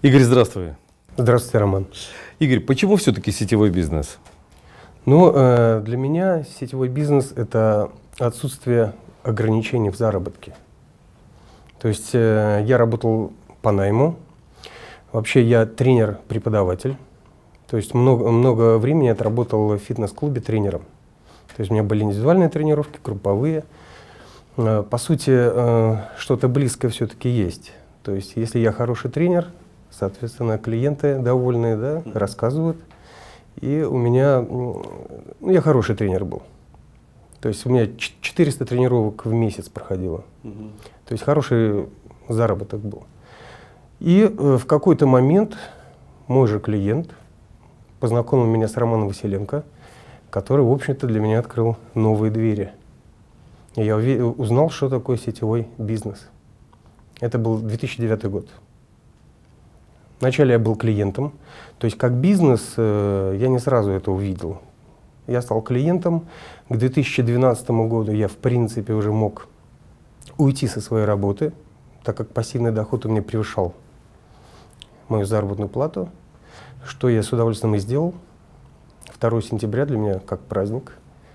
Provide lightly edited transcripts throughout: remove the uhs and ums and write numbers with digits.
Игорь, здравствуй. Здравствуйте, Роман. Игорь, почему все-таки сетевой бизнес? Ну, для меня сетевой бизнес – это отсутствие ограничений в заработке. То есть я работал по найму. Вообще я тренер-преподаватель. То есть много времени я отработал в фитнес-клубе тренером. То есть у меня были индивидуальные тренировки, групповые. По сути, что-то близкое все-таки есть. То есть если я хороший тренер, соответственно, клиенты довольные, да, рассказывают. И у меня, я хороший тренер был. То есть у меня 400 тренировок в месяц проходило. То есть хороший заработок был. И в какой-то момент мой же клиент познакомил меня с Романом Василенко, который, в общем-то, для меня открыл новые двери. И я узнал, что такое сетевой бизнес. Это был 2009 год. Вначале я был клиентом, то есть как бизнес я не сразу это увидел. Я стал клиентом. К 2012 году я, в принципе, уже мог уйти со своей работы, так как пассивный доход у меня превышал мою заработную плату, что я с удовольствием и сделал. 2 сентября для меня как праздник,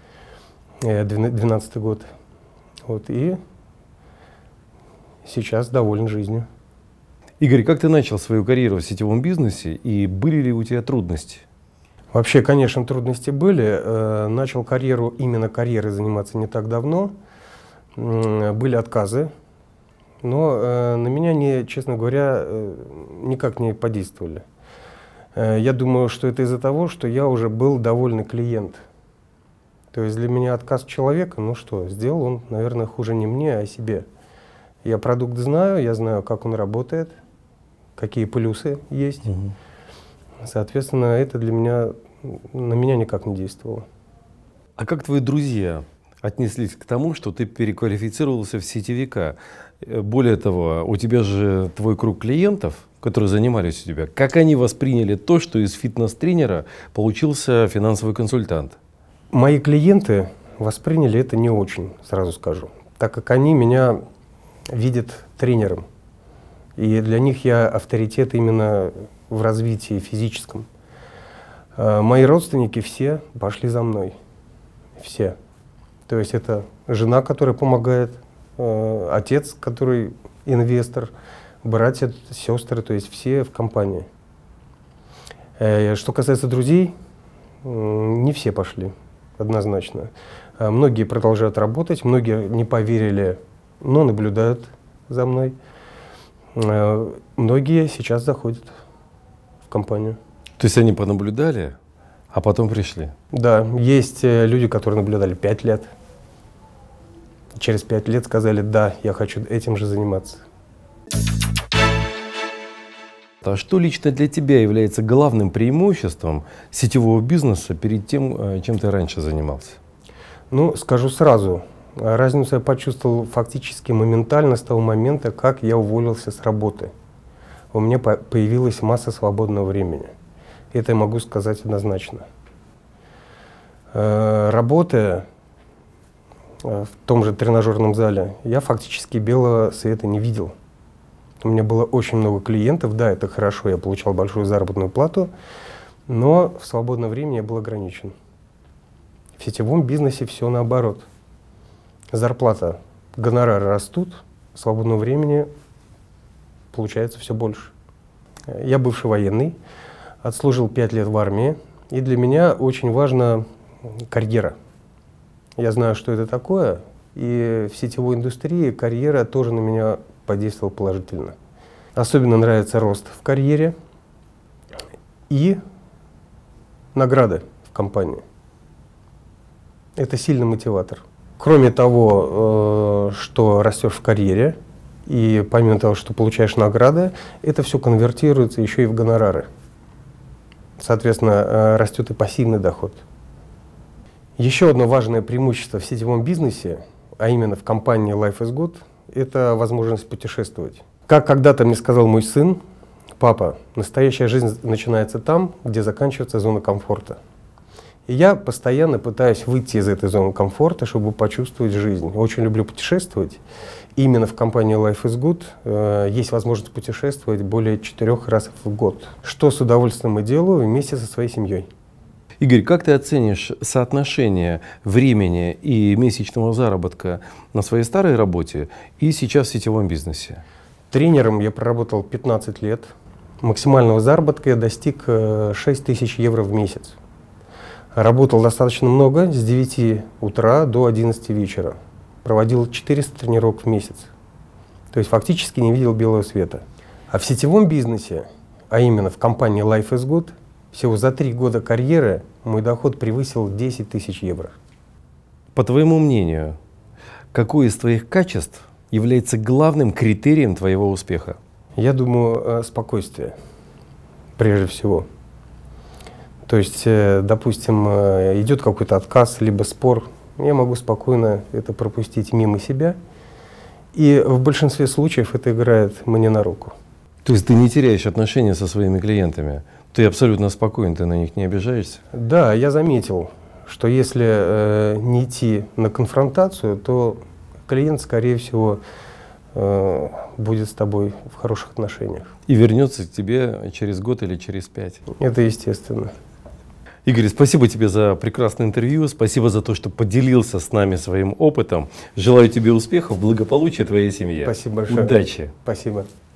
2012 год. Вот, и сейчас доволен жизнью. Игорь, как ты начал свою карьеру в сетевом бизнесе и были ли у тебя трудности? Вообще, конечно, трудности были. Начал карьеру, именно карьерой заниматься не так давно. Были отказы, но на меня, честно говоря, никак не подействовали. Я думаю, что это из-за того, что я уже был довольный клиент. То есть для меня отказ человека, ну что, сделал он, наверное, хуже не мне, а себе. Я продукт знаю, я знаю, как он работает, какие плюсы есть. Соответственно, это для меня, на меня никак не действовало. А как твои друзья отнеслись к тому, что ты переквалифицировался в сетевика? Более того, у тебя же твой круг клиентов, которые занимались у тебя, как они восприняли то, что из фитнес-тренера получился финансовый консультант? Мои клиенты восприняли это не очень, сразу скажу, так как они меня видят тренером. И для них я авторитет именно в развитии физическом. Мои родственники все пошли за мной. Все. То есть это жена, которая помогает, отец, который инвестор, братья, сестры, то есть все в компании. Что касается друзей, не все пошли, однозначно. Многие продолжают работать, многие не поверили, но наблюдают за мной. Многие сейчас заходят в компанию. То есть они понаблюдали, а потом пришли? Да, есть люди, которые наблюдали 5 лет. Через 5 лет сказали, да, я хочу этим же заниматься. А что лично для тебя является главным преимуществом сетевого бизнеса перед тем, чем ты раньше занимался? Ну, скажу сразу, разницу я почувствовал фактически моментально с того момента, как я уволился с работы. У меня появилась масса свободного времени. Это я могу сказать однозначно. Работая в том же тренажерном зале, я фактически белого света не видел. У меня было очень много клиентов, да, это хорошо, я получал большую заработную плату, но в свободное время я был ограничен. В сетевом бизнесе все наоборот. Зарплата, гонорары растут, свободного времени получается все больше. Я бывший военный, отслужил 5 лет в армии, и для меня очень важна карьера. Я знаю, что это такое, и в сетевой индустрии карьера тоже на меня подействовала положительно. Особенно нравится рост в карьере и награды в компании. Это сильный мотиватор. Кроме того, что растешь в карьере, и помимо того, что получаешь награды, это все конвертируется еще и в гонорары. Соответственно, растет и пассивный доход. Еще одно важное преимущество в сетевом бизнесе, а именно в компании Life is Good, это возможность путешествовать. Как когда-то мне сказал мой сын, папа, настоящая жизнь начинается там, где заканчивается зона комфорта. И я постоянно пытаюсь выйти из этой зоны комфорта, чтобы почувствовать жизнь. Очень люблю путешествовать. Именно в компании Life is Good есть возможность путешествовать более 4 раз в год, что с удовольствием и делаю вместе со своей семьей. Игорь, как ты оценишь соотношение времени и месячного заработка на своей старой работе и сейчас в сетевом бизнесе? Тренером я проработал 15 лет. Максимального заработка я достиг 6 тысяч евро в месяц. Работал достаточно много, с 9 утра до 11 вечера. Проводил 400 тренировок в месяц. То есть фактически не видел белого света. А в сетевом бизнесе, а именно в компании Life is Good, всего за 3 года карьеры мой доход превысил 10 тысяч евро. По твоему мнению, какое из твоих качеств является главным критерием твоего успеха? Я думаю, спокойствие, прежде всего. То есть, допустим, идет какой-то отказ, либо спор, я могу спокойно это пропустить мимо себя. И в большинстве случаев это играет мне на руку. То есть ты не теряешь отношения со своими клиентами? Ты абсолютно спокоен, ты на них не обижаешься? Да, я заметил, что если не идти на конфронтацию, то клиент, скорее всего, будет с тобой в хороших отношениях. И вернется к тебе через год или через 5? Это естественно. Игорь, спасибо тебе за прекрасное интервью, спасибо за то, что поделился с нами своим опытом. Желаю тебе успехов, благополучия твоей семье. Спасибо большое. Удачи. Спасибо.